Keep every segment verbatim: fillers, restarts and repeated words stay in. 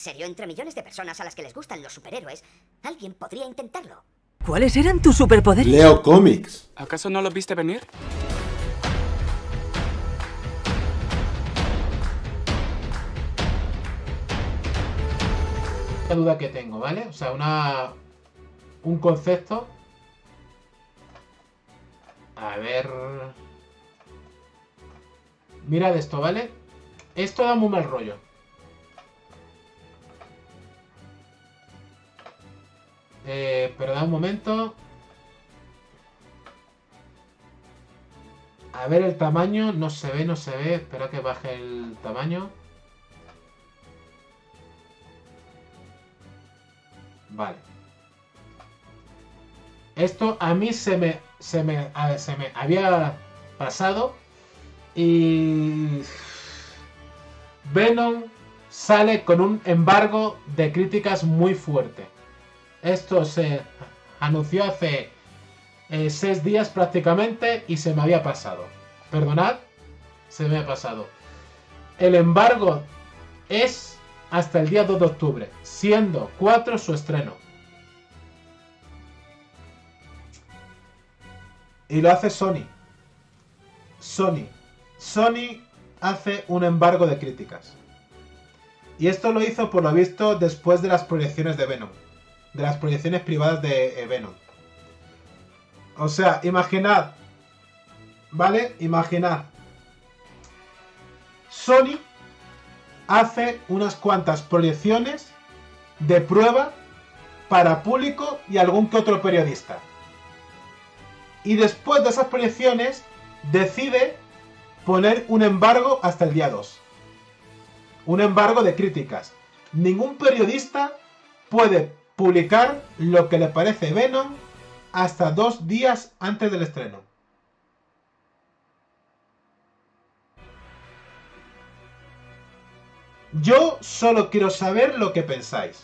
serio, entre millones de personas a las que les gustan los superhéroes, alguien podría intentarlo. ¿Cuáles eran tus superpoderes? Leo cómics. ¿Acaso no los viste venir? Una duda que tengo, ¿vale? O sea, una... un concepto. A ver... Mirad esto, ¿vale? Esto da muy mal rollo. Eh, pero da un momento. A ver el tamaño. No se ve, no se ve. Espera que baje el tamaño. Vale. Esto a mí se me, se me, a- se me había pasado. Y Venom sale con un embargo de críticas muy fuerte. Esto se anunció hace eh, seis días prácticamente y se me había pasado. Perdonad, se me ha pasado. El embargo es hasta el día dos de octubre, siendo cuatro su estreno. Y lo hace Sony. Sony. Sony hace un embargo de críticas. Y esto lo hizo, por lo visto, después de las proyecciones de Venom. De las proyecciones privadas de eh, Venom. O sea, imaginad. ¿Vale? Imaginad. Sony hace unas cuantas proyecciones de prueba para público y algún que otro periodista. Y después de esas proyecciones decide poner un embargo hasta el día dos. Un embargo de críticas. Ningún periodista puede publicar lo que le parece Venom hasta dos días antes del estreno. Yo solo quiero saber lo que pensáis.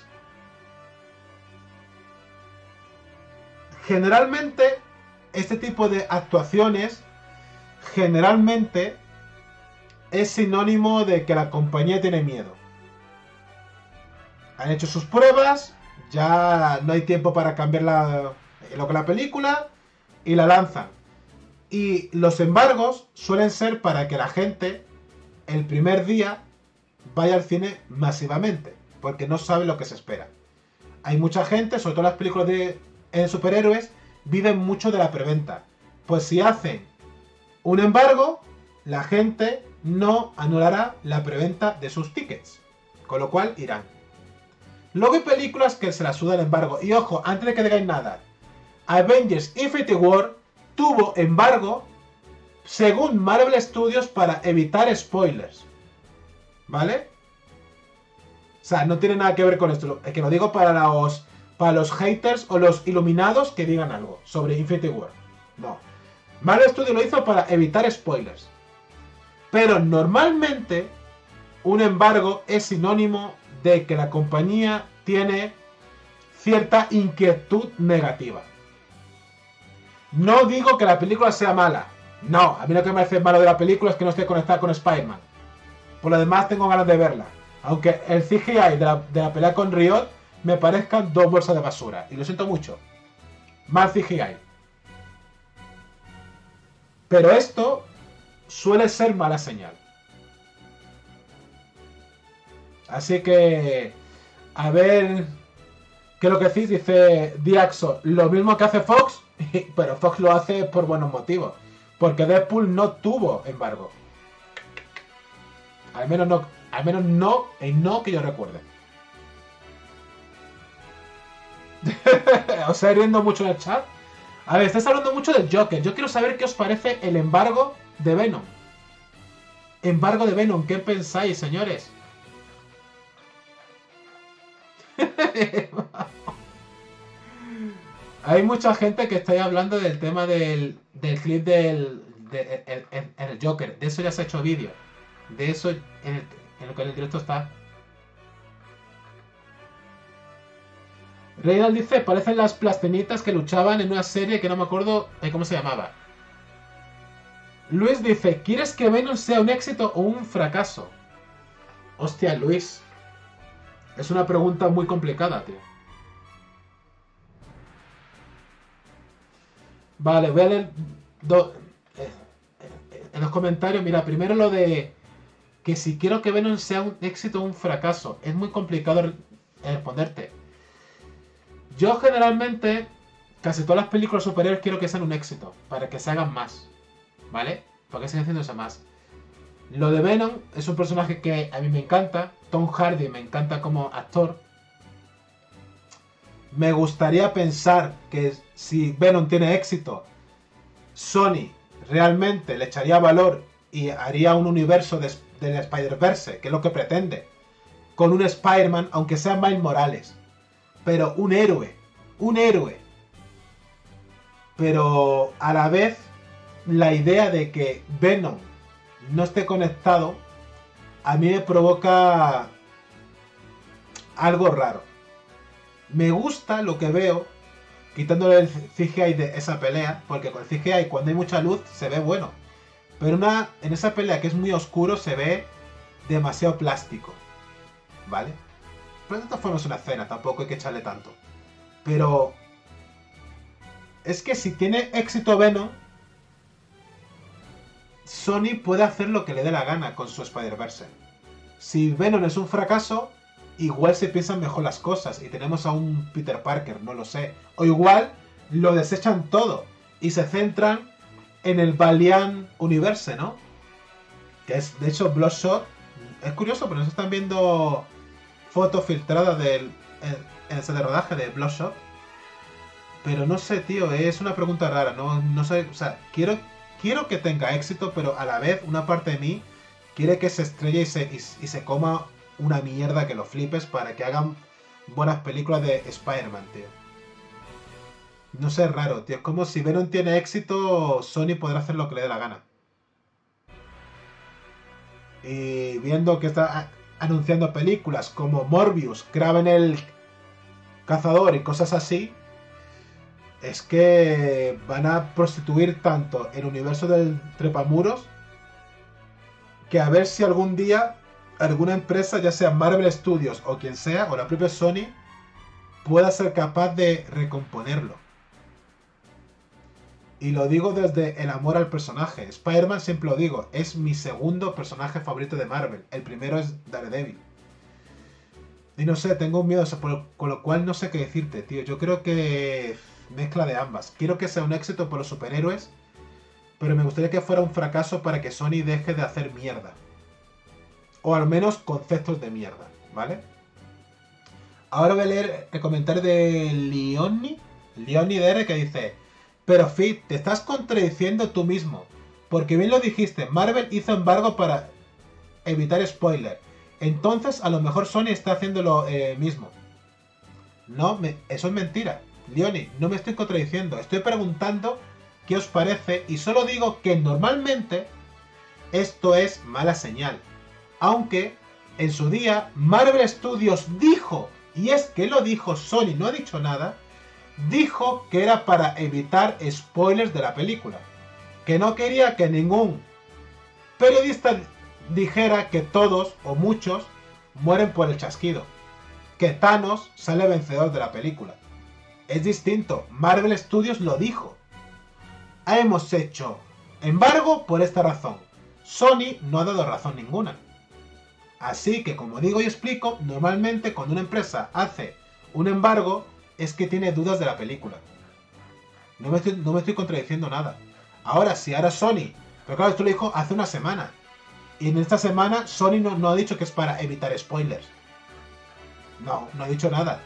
Generalmente, este tipo de actuaciones generalmente es sinónimo de que la compañía tiene miedo. Han hecho sus pruebas, ya no hay tiempo para cambiar la, lo que la película y la lanzan. Y los embargos suelen ser para que la gente el primer día vaya al cine masivamente, porque no sabe lo que se espera. Hay mucha gente, sobre todo las películas de eh, superhéroes, viven mucho de la preventa. Pues si hacen un embargo, la gente no anulará la preventa de sus tickets, con lo cual irán. Luego hay películas que se la suda el embargo. Y ojo, antes de que digáis nada, Avengers Infinity War tuvo embargo según Marvel Studios para evitar spoilers. ¿Vale? O sea, no tiene nada que ver con esto. Es que lo digo para los, para los haters o los iluminados que digan algo sobre Infinity War. No. Marvel Studios lo hizo para evitar spoilers. Pero normalmente un embargo es sinónimo de que la compañía tiene cierta inquietud negativa. No digo que la película sea mala. No, a mí lo que me hace malo de la película es que no esté conectada con Spider-Man. Por lo demás tengo ganas de verla. Aunque el C G I de la, de la pelea con Riot me parezcan dos bolsas de basura. Y lo siento mucho. Mal C G I. Pero esto suele ser mala señal. Así que... A ver... ¿Qué es lo que decís? Dice Diaxo. Lo mismo que hace Fox. Pero Fox lo hace por buenos motivos. Porque Deadpool no tuvo embargo. Al menos no... Al menos no... En no que yo recuerde. ¿Os estáis riendo mucho en el chat? A ver, estáis hablando mucho del Joker. Yo quiero saber qué os parece el embargo de Venom. Embargo de Venom. ¿Qué pensáis, señores? Hay mucha gente que está ahí hablando del tema del, del clip del de, el, el, el Joker. De eso ya se ha hecho vídeo. De eso en, el, en lo que en el directo está. Reynald dice, parecen las plastinitas que luchaban en una serie que no me acuerdo de cómo se llamaba. Luis dice, ¿quieres que Venom sea un éxito o un fracaso? Hostia, Luis. Es una pregunta muy complicada, tío. Vale, voy a leer do- eh, eh, en los comentarios. Mira, primero lo de que si quiero que Venom sea un éxito o un fracaso. Es muy complicado re- responderte. Yo generalmente, casi todas las películas superiores quiero que sean un éxito, para que se hagan más, ¿vale? Para que sigan haciéndose más. Lo de Venom es un personaje que a mí me encanta. Tom Hardy me encanta como actor. Me gustaría pensar que si Venom tiene éxito, Sony realmente le echaría valor y haría un universo de, del Spider-Verse, que es lo que pretende, con un Spider-Man, aunque sea Miles Morales, pero un héroe, un héroe. Pero a la vez, la idea de que Venom no esté conectado, a mí me provoca algo raro. Me gusta lo que veo, quitándole el C G I de esa pelea, porque con el C G I cuando hay mucha luz se ve bueno. Pero una, en esa pelea que es muy oscuro se ve demasiado plástico, ¿vale? Pero de todas formas es una escena, tampoco hay que echarle tanto. Pero es que si tiene éxito Venom, Sony puede hacer lo que le dé la gana con su Spider-Verse. Si Venom es un fracaso, igual se piensan mejor las cosas y tenemos a un Peter Parker, no lo sé. O igual lo desechan todo y se centran en el Valiant Universe, ¿no? Que es, de hecho, Bloodshot. Es curioso, pero nos están viendo fotos filtradas del en el set de rodaje de Bloodshot. Pero no sé, tío, es una pregunta rara. No, no sé, o sea, quiero, quiero que tenga éxito, pero a la vez una parte de mí quiere que se estrelle y se, y, y se coma una mierda que lo flipes para que hagan buenas películas de Spider-Man, tío. No sé, es raro, tío. Es como si Venom tiene éxito, Sony podrá hacer lo que le dé la gana. Y viendo que está anunciando películas como Morbius, Kraven el Cazador y cosas así, es que van a prostituir tanto el universo del Trepamuros que a ver si algún día alguna empresa, ya sea Marvel Studios o quien sea, o la propia Sony, pueda ser capaz de recomponerlo. Y lo digo desde el amor al personaje. Spider-Man, siempre lo digo, es mi segundo personaje favorito de Marvel. El primero es Daredevil. Y no sé, tengo un miedo, con lo cual no sé qué decirte, tío. Yo creo que mezcla de ambas. Quiero que sea un éxito por los superhéroes, pero me gustaría que fuera un fracaso para que Sony deje de hacer mierda. O al menos conceptos de mierda, ¿vale? Ahora voy a leer el comentario de Leoni, Leoni D R, que dice: pero Fit, te estás contradiciendo tú mismo, porque bien lo dijiste, Marvel hizo embargo para evitar spoiler. Entonces a lo mejor Sony está haciendo lo eh, mismo. No, me, eso es mentira. Leoni, no me estoy contradiciendo, estoy preguntando qué os parece y solo digo que normalmente esto es mala señal. Aunque en su día Marvel Studios dijo, y es que lo dijo, Sony no ha dicho nada, dijo que era para evitar spoilers de la película. Que no quería que ningún periodista dijera que todos o muchos mueren por el chasquido. Que Thanos sale vencedor de la película. Es distinto, Marvel Studios lo dijo. Hemos hecho embargo por esta razón. Sony no ha dado razón ninguna. Así que, como digo y explico, normalmente cuando una empresa hace un embargo es que tiene dudas de la película. No me estoy, no me estoy contradiciendo nada. Ahora, si ahora Sony... Pero claro, esto lo dijo hace una semana. Y en esta semana Sony no, no ha dicho que es para evitar spoilers. No, no ha dicho nada.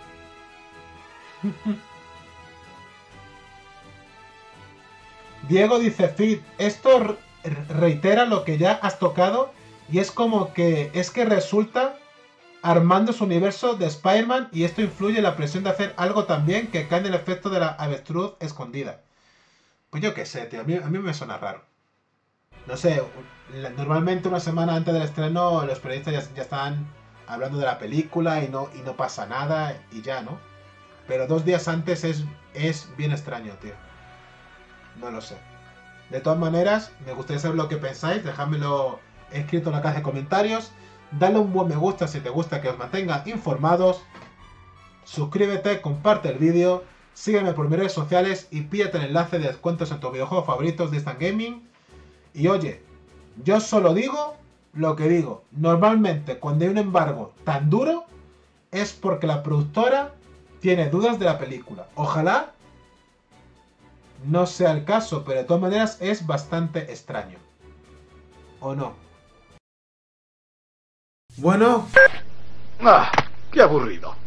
Diego dice: Fit, esto reitera lo que ya has tocado y es como que es que resulta armando su universo de Spider-Man y esto influye en la presión de hacer algo también que cae en el efecto de la avestruz escondida. Pues yo qué sé, tío, a mí, a mí me suena raro. No sé, normalmente una semana antes del estreno los periodistas ya, ya están hablando de la película y no, y no pasa nada y ya, ¿no? Pero dos días antes es, es bien extraño, tío. No lo sé. De todas maneras, me gustaría saber lo que pensáis. Dejádmelo escrito en la caja de comentarios. dale un buen me gusta si te gusta que os mantenga informados, suscríbete, comparte el vídeo, sígueme por mis redes sociales y pídete el enlace de descuentos en tus videojuegos favoritos de Instant Gaming. Y oye, yo solo digo lo que digo. Normalmente cuando hay un embargo tan duro es porque la productora tiene dudas de la película. Ojalá no sea el caso, pero de todas maneras es bastante extraño. ¿O no? Bueno. Ah, qué aburrido.